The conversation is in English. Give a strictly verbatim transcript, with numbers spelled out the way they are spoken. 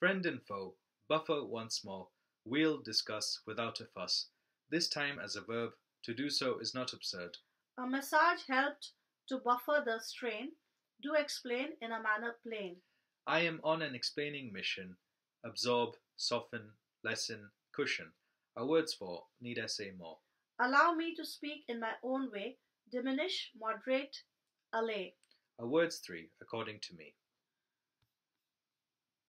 Friend and foe, buffer once more, we'll discuss without a fuss. This time as a verb, to do so is not absurd. A massage helped to buffer the strain. Do explain in a manner plain. I am on an explaining mission. Absorb, soften, lessen, cushion are words for need I say more. Allow me to speak in my own way. Diminish, moderate, allay. Are words three, according to me.